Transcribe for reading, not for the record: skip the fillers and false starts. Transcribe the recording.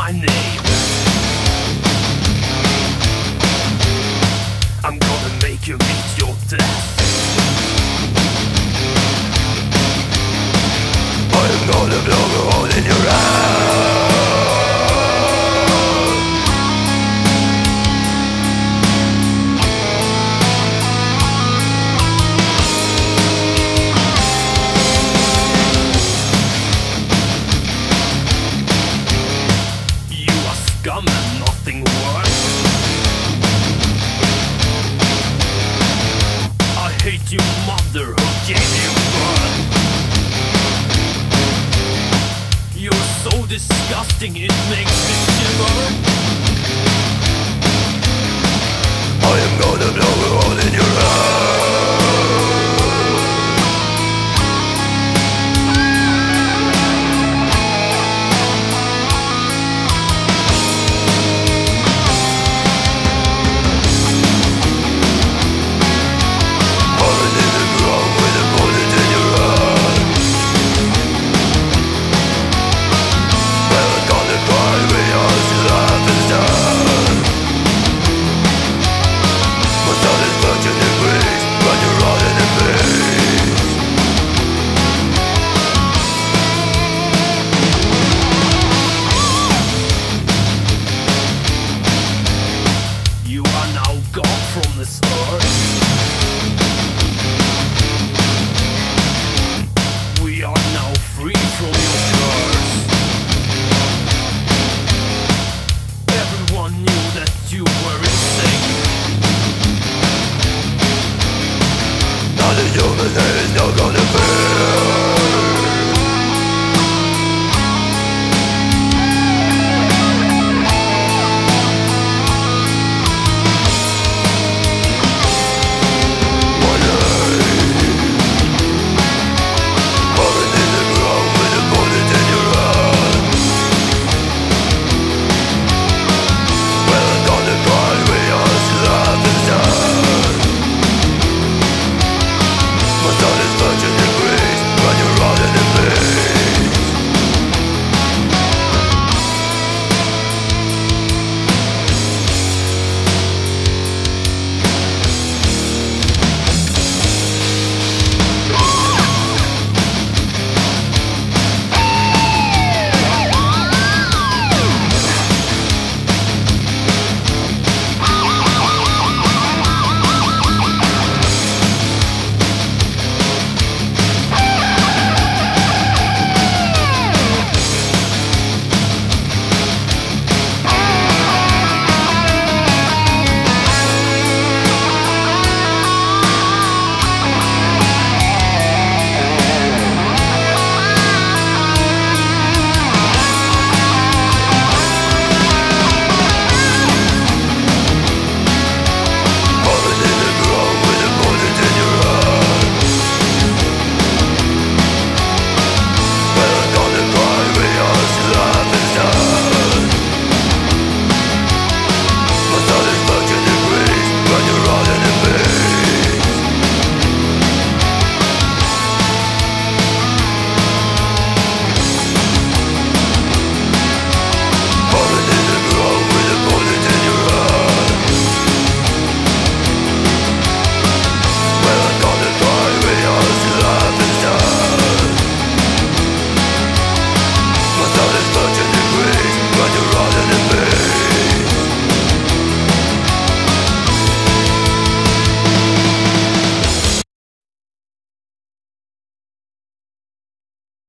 my name. I'm gonna make you meet your death. I'm gonna blow a hole in your ass. Scum and nothing worse. I hate your mother who gave you birth. You're so disgusting, it makes me shiver. I am gonna blow a hole in your eye.